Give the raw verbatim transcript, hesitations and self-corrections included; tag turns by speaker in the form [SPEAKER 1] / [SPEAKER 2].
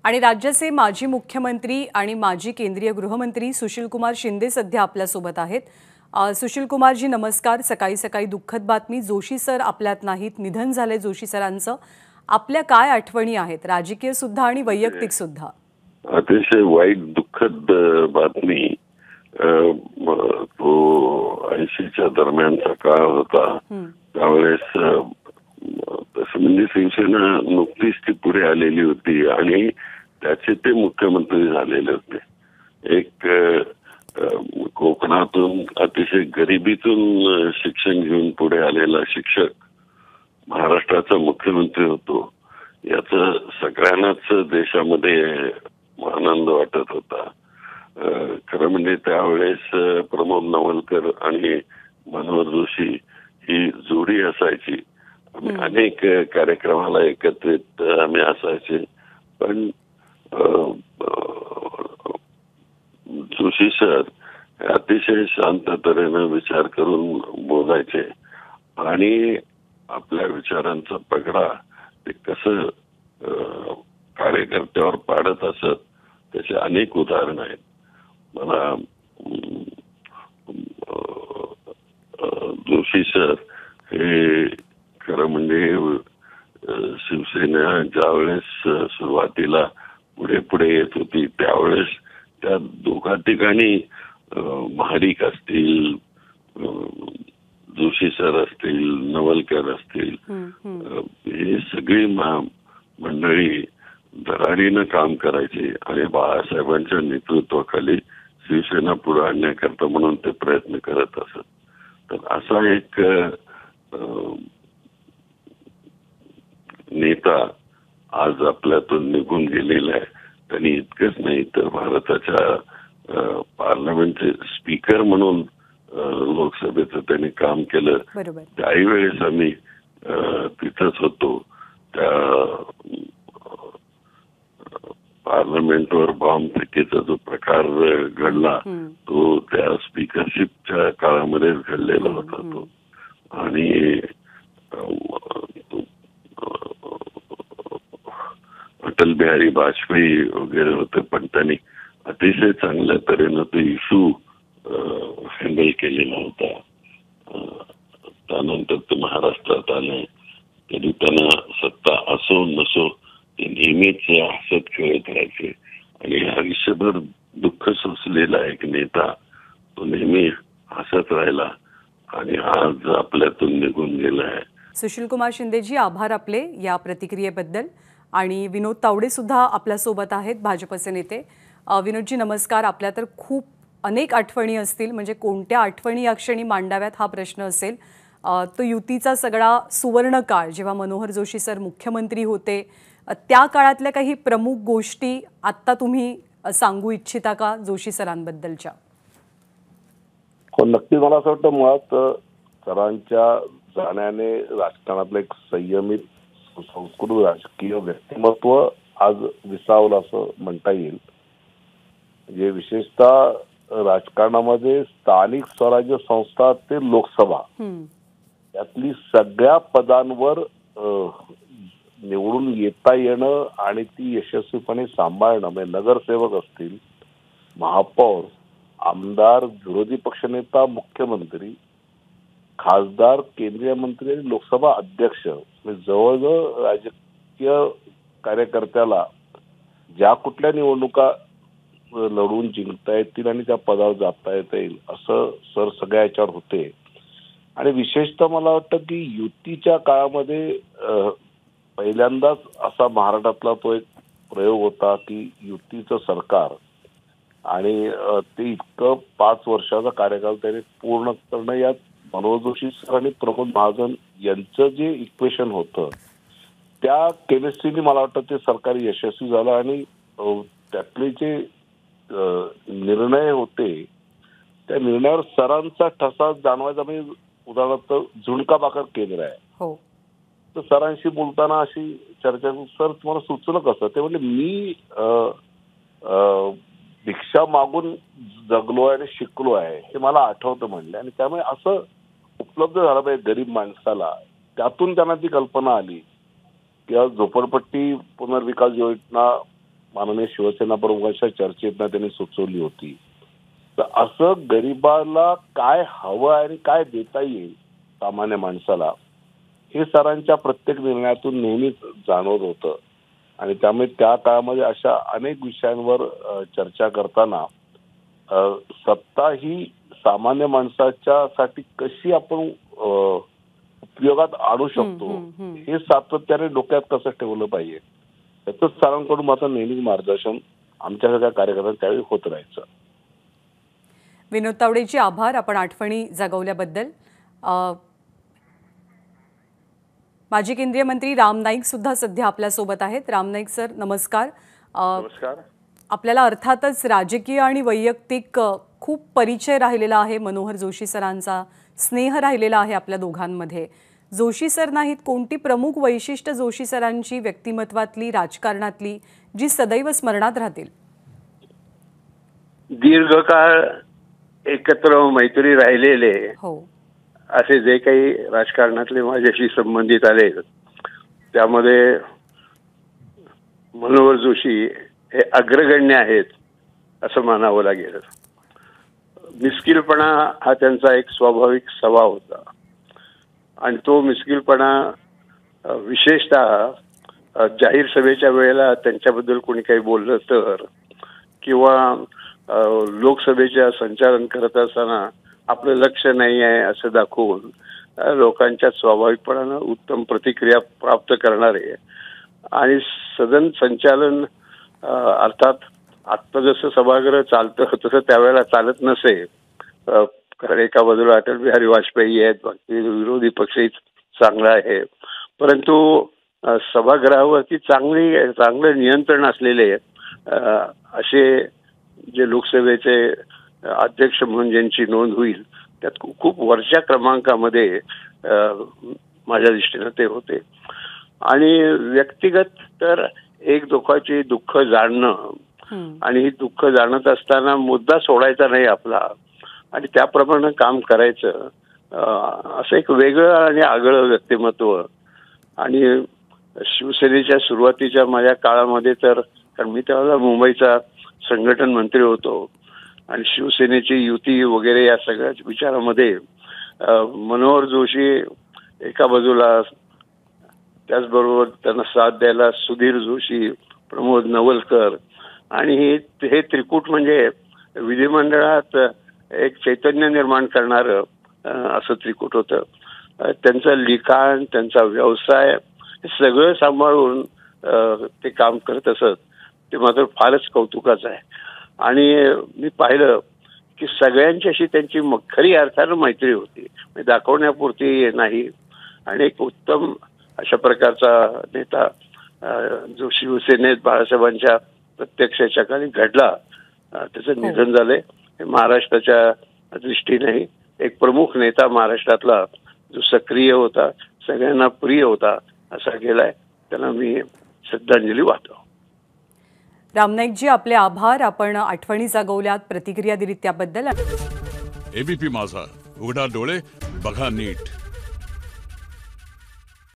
[SPEAKER 1] आणि राज्याचे माजी मुख्यमंत्री आणि माजी केंद्रीय गृहमंत्री सुशीलकुमार शिंदे सध्या आपल्यासोबत आहेत। सुशीलकुमारजी नमस्कार। सकाळी सकाळी दुःखद बातमी, जोशी सर आपल्यात नाहीत, निधन झाले जोशी सरांचं। आपल्या काय आठवणी आहेत, राजकीय सुद्धा आणि वैयक्तिक सुद्धा?
[SPEAKER 2] अतिशय वाईट दुःखद बातमी। तो ऐंशीच्या दरम्यानचा काळ होता, त्यावेळेस म्हणजे शिवसेना नुकतीच ती पुढे आलेली होती आणि त्याचे ते मुख्यमंत्री झालेले होते। एक कोकणातून अतिशय गरिबीतून शिक्षण घेऊन पुढे आलेला शिक्षक महाराष्ट्राचा मुख्यमंत्री होतो, याचा सगळ्यांनाच देशामध्ये आनंद वाटत होता। खरं म्हणजे त्यावेळेस प्रमोद नवलकर आणि मनोहर जोशी ही जोडी असायची। अनेक कार्यक्रमाला एकत्रित आम्ही असायचे, पण जोशी सर अतिशय शांत तऱ्हेने विचार करून बोलायचे आणि आपल्या विचारांचा पगडा ते कसं कार्यकर्त्यावर पाडत असत त्याचे अनेक उदाहरण आहेत। मला जोशी सर हे खरं म्हणजे शिवसेना ज्यावेळेस सुरुवातीला पुढे पुढे येत होती त्यावेळेस त्या दोघा ठिकाणी महाडिक असतील, जोशी सर असतील, नवलकर असतील, हे सगळी मंडळी धडाडीनं काम करायचे आणि बाळासाहेबांच्या नेतृत्वाखाली शिवसेना पुढे आणण्याकरता म्हणून ते प्रयत्न करत असत। तर असा एक नेता आज आपल्यातून निघून गेलेला आहे। त्यांनी इतकंच नाही तर भारताच्या पार्लमेंटचे स्पीकर म्हणून लोकसभेचं त्यांनी काम केलं। त्याही वेळेस आम्ही तिथंच होतो। त्या पार्लमेंटवर बॉम्ब फेकीचा जो प्रकार घडला तो त्या स्पीकरशिपच्या काळामध्ये घडलेला होता तो। आणि अटल बिहारी वाजपेयी वगैरे होते, पण त्यांनी अतिशय चांगल्या तऱ्हेनं तो इश्यू हँडल केलेला होता। त्यानंतर ते महाराष्ट्रात आले, तरी त्यांना सत्ता असो नसो ते नेहमीच हसत खेळत राहायचे आणि आयुष्यभर दुःख सोसलेला एक नेता तो नेहमी हसत राहिला आणि आज आपल्यातून निघून गेला आहे।
[SPEAKER 1] सुशीलकुमार शिंदेजी, आभार आपले या प्रतिक्रियेबद्दल। आणि विनोद तावडे सुद्धा आपल्यासोबत आहेत, भाजपचे नेते। विनोदजी नमस्कार। आपल्या तर खूप अनेक आठवणी असतील, म्हणजे कोणत्या आठवणी या क्षणी मांडाव्यात हा प्रश्न असेल। तो युतीचा सगळा सुवर्ण काळ, जेव्हा मनोहर जोशी सर मुख्यमंत्री होते, त्या काळातल्या काही प्रमुख गोष्टी आत्ता तुम्ही सांगू इच्छिता का जोशी सरांबद्दलच्या?
[SPEAKER 3] हो, नक्की। मला असं वाटतं मुळात सरांच्या जाण्याने राजकारणातलं एक संयमित संस्कृत राजकीय व्यक्तिमत्व आज विसावलं असं म्हणता येईल। म्हणजे विशेषतः राजकारणामध्ये स्थानिक स्वराज्य संस्था ते लोकसभा यातली सगळ्या पदांवर निवडून येता येणं आणि ती यशस्वीपणे सांभाळणं, म्हणजे नगरसेवक असतील, महापौर, आमदार, विरोधी पक्षनेता, मुख्यमंत्री, खासदार, केंद्रीय मंत्री आणि लोकसभा अध्यक्ष, जवळजवळ राजकीय कार्यकर्त्याला ज्या कुठल्या निवडणुका लढवून जिंकता येतील आणि त्या पदावर जाता येता येईल असं सर सगळ्या याच्यावर होते। आणि विशेषतः मला वाटतं की युतीच्या काळामध्ये पहिल्यांदाच असा महाराष्ट्रातला तो एक प्रयोग होता की युतीचं सरकार आणि ते इतकं पाच वर्षाचा कार्यकाल त्याने पूर्ण करणं, यात मनोहर जोशी सर आणि प्रमोद महाजन यांचं जे इक्वेशन होतं त्या केमिस्ट्रीने मला वाटतं ते सरकार यशस्वी झालं आणि त्यातले जे निर्णय होते त्या निर्णयावर सरांचा ठसा जाणवायचा। म्हणजे उदाहरणार्थ झुणका भाकर केंद्र आहे, तर सरांशी बोलताना अशी चर्चा, सर तुम्हाला सुचलं कसं? ते म्हणजे मी भिक्षा मागून जगलो आणि शिकलो आहे हे मला आठवतं म्हणले। आणि त्यामुळे असं उपलब्ध झालं पाहिजे गरीब माणसाला, त्यातून त्यांना ती कल्पना आली किंवा झोपडपट्टी पुनर्विकास योजना माननीय शिवसेना प्रमुखांच्या चर्चेतनं त्यांनी सुचवली होती. तर असं गरिबाला काय हवं आणि काय देता येईल सामान्य माणसाला हे सरांच्या प्रत्येक निर्णयातून नेहमीच जाणवत होतं. आणि त्यामुळे त्या काळामध्ये अशा अनेक विषयांवर चर्चा करताना सत्ता ही सामान्य माणसाच्या साठी कशी आपण उपयोगात आणू शकतो हे सातत्याने डोक्यात कसं ठेवलं पाहिजे याचं सरांकडून माझं नेहमीच मार्गदर्शन आमच्या सगळ्या कार्यकर्त्यांना त्यावेळी होत राहायचं.
[SPEAKER 1] विनोद तावडेचे आभार आपण आठवणी जागवल्याबद्दल. माजी केंद्रीय मंत्री राम नाईक सुद्धा सध्या आपल्या सोबत आहेत. राम नाईक सर नमस्कार.
[SPEAKER 3] नमस्कार.
[SPEAKER 1] आपल्याला अर्थातच राजकीय आणि वैयक्तिक खूप परिचय राहिलेला आहे. मनोहर जोशी सरांचा स्नेह राहिलेला आहे आपल्या दोघांमध्ये. जोशी सर नाहीत, कोणती प्रमुख वैशिष्ट्य जोशी सरांची व्यक्तिमत्वातली राजकारणातली जी सदैव स्मरणात राहतील?
[SPEAKER 4] दीर्घकाळ एकत्र मैत्री राहिलेले
[SPEAKER 1] हो
[SPEAKER 4] असे जे काही राजकारणातले माझ्याशी संबंधित आले त्यामध्ये मनोहर जोशी हे अग्रगण्य आहेत असं मानावं लागेल. मिस्किलपणा हा त्यांचा एक स्वाभाविक स्वभाव होता आणि तो मिस्किलपणा विशेषतः जाहीर सभेच्या वेळेला त्यांच्याबद्दल कोणी काही बोललं तर किंवा लोकसभेच्या संचालन करत असताना आपलं लक्ष नाही आहे असं दाखवून लोकांच्या स्वाभाविकपणानं उत्तम प्रतिक्रिया प्राप्त करणारे आणि सदन संचालन अर्थात आत्ता जसं सभागृह चालतं तसं त्यावेळेला चालत नसे. कारण एका बाजूला अटल बिहारी वाजपेयी आहेत, बाकी विरोधी पक्षही चांगला आहे, परंतु सभागृहावरती चांगली चांगलं नियंत्रण असलेले असे जे लोकसभेचे अध्यक्ष म्हणून ज्यांची नोंद होईल त्यात खूप वरच्या क्रमांकामध्ये माझ्या दृष्टीनं ते होते. आणि व्यक्तिगत तर एक दुःखाची दुःख जाणणं आणि ही दुःख जाणत असताना मुद्दा सोडायचा नाही आपला आणि त्याप्रमाणे काम करायचं असं एक वेगळं आणि आगळं व्यक्तिमत्व. आणि शिवसेनेच्या सुरुवातीच्या माझ्या काळामध्ये तर कारण मी त्यावेळेला मुंबईचा संघटन मंत्री होतो आणि शिवसेनेची युती वगैरे या सगळ्या विचारामध्ये मनोहर जोशी एका बाजूला, त्याचबरोबर त्यांना साथ द्यायला सुधीर जोशी, प्रमोद नवलकर आणि हे त्रिकूट म्हणजे विधिमंडळात एक चैतन्य निर्माण करणारं असं त्रिकूट होतं. त्यांचं लिखाण, त्यांचा व्यवसाय हे सगळं सांभाळून ते काम करत असत. ते मात्र फारच कौतुकाचं आहे. आणि मी पाहिलं की सगळ्यांच्याशी त्यांची खरी अर्थानं मैत्री होती, दाखवण्यापुरती नाही. आणि एक उत्तम अशा प्रकारचा नेता जो शिवसेनेत बाळासाहेबांच्या प्रत्यक्षाच्या काळी घडला, त्याचं निधन झालंय. हे महाराष्ट्राच्या दृष्टीने एक प्रमुख नेता महाराष्ट्रातला जो सक्रिय होता, सगळ्यांना प्रिय होता, असा गेलाय. त्यांना मी श्रद्धांजली वाहतो.
[SPEAKER 1] रामनाईकजी आपले आभार. आपण आठवणी जागवल्यात, प्रतिक्रिया दिलीत त्याबद्दल.
[SPEAKER 5] एबीपी माझा, उघडा डोळे बघा नीट.